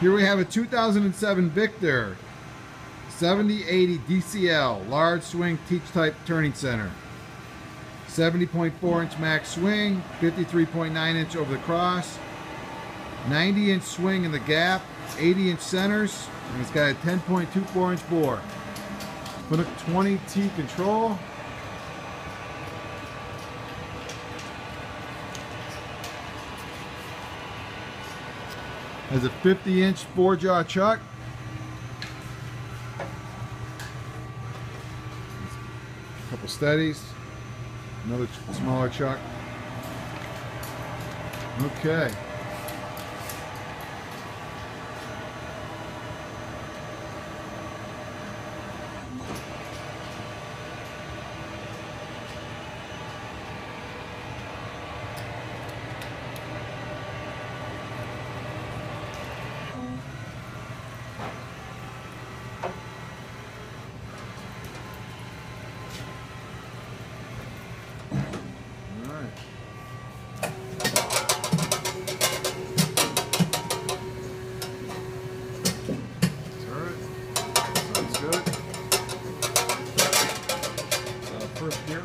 Here we have a 2007 Victor 7080 DCL large swing teach type turning center. 70.4 inch max swing, 53.9 inch over the cross, 90 inch swing in the gap, 80 inch centers, and it's got a 10.24 inch bore. Put a 20T control. Has a 50 inch 4-jaw chuck. A couple steadies. Another smaller chuck. Okay. First gear.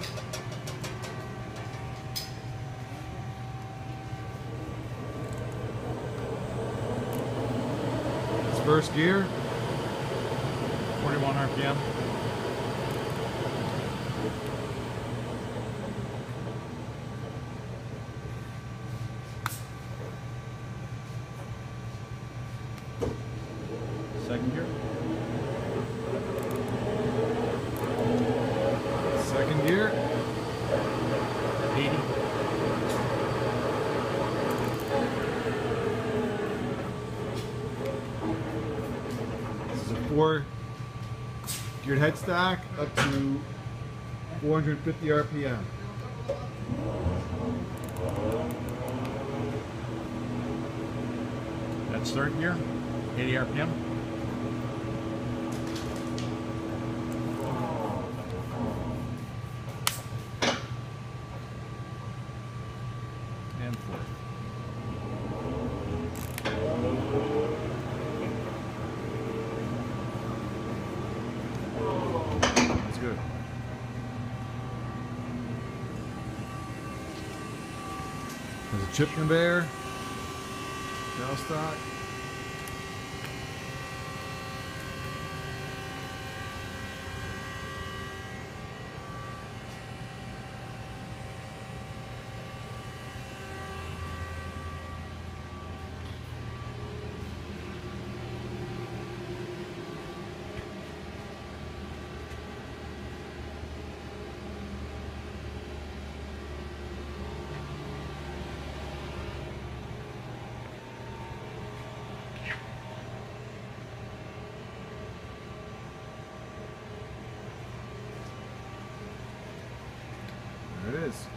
It's first gear. 41 RPM. Second gear. Second gear. 80. This is a 4-geared headstock up to 450 RPM. That's third gear. 80 RPM. And fourth. That's good. There's a chip conveyor, tailstock. There it is.